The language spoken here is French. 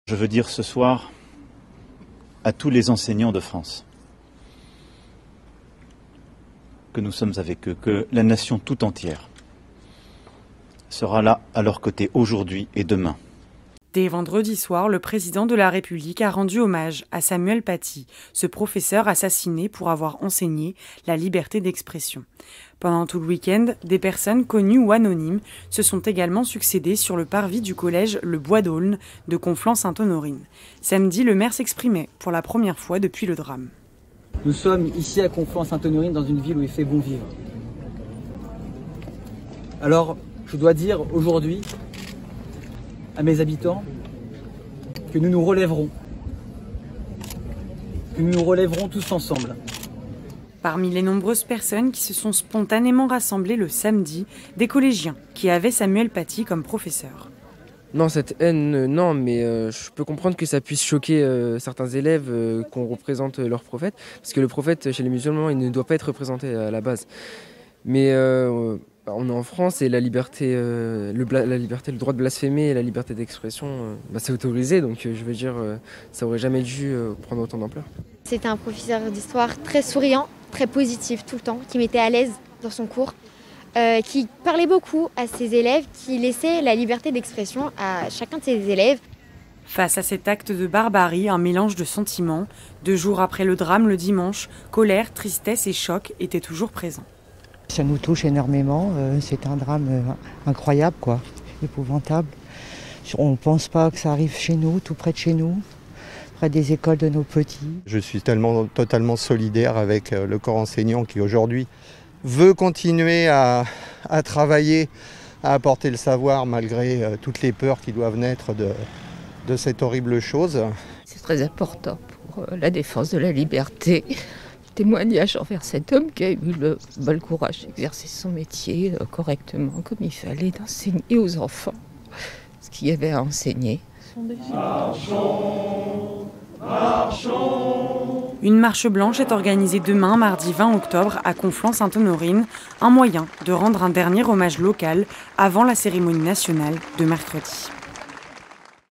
Je veux dire ce soir à tous les enseignants de France que nous sommes avec eux, que la nation tout entière sera là à leur côté aujourd'hui et demain. Dès vendredi soir, le président de la République a rendu hommage à Samuel Paty, ce professeur assassiné pour avoir enseigné la liberté d'expression. Pendant tout le week-end, des personnes connues ou anonymes se sont également succédées sur le parvis du collège Le Bois d'Aulne de Conflans-Sainte-Honorine. Samedi, le maire s'exprimait pour la première fois depuis le drame. Nous sommes ici à Conflans-Sainte-Honorine, dans une ville où il fait bon vivre. Alors, je dois dire aujourd'hui à mes habitants que nous nous relèverons. Que nous nous relèverons tous ensemble. Parmi les nombreuses personnes qui se sont spontanément rassemblées le samedi, des collégiens qui avaient Samuel Paty comme professeur. Non, cette haine, non, mais je peux comprendre que ça puisse choquer certains élèves qu'on représente leur prophète, parce que le prophète, chez les musulmans, il ne doit pas être représenté à la base. Mais on est en France et la liberté, le droit de blasphémer et la liberté d'expression, c'est autorisé, donc je veux dire, ça aurait jamais dû prendre autant d'ampleur. C'était un professeur d'histoire très souriant, très positif tout le temps, qui mettait à l'aise dans son cours, qui parlait beaucoup à ses élèves, qui laissait la liberté d'expression à chacun de ses élèves. Face à cet acte de barbarie, un mélange de sentiments, 2 jours après le drame le dimanche, colère, tristesse et choc étaient toujours présents. Ça nous touche énormément, c'est un drame incroyable, quoi, épouvantable. On ne pense pas que ça arrive chez nous, tout près de chez nous, près des écoles de nos petits. Je suis totalement solidaire avec le corps enseignant qui aujourd'hui veut continuer à travailler, à apporter le savoir malgré toutes les peurs qui doivent naître de cette horrible chose. C'est très important pour la défense de la liberté. Témoignage envers cet homme qui a eu le courage d'exercer son métier correctement, comme il fallait, d'enseigner aux enfants ce qu'il y avait à enseigner. Marchons, marchons. Une marche blanche est organisée demain, mardi 20 octobre, à Conflans-Sainte-Honorine, un moyen de rendre un dernier hommage local avant la cérémonie nationale de mercredi.